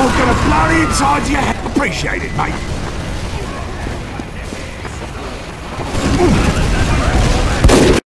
or gonna blow it inside your head. Appreciate it, mate.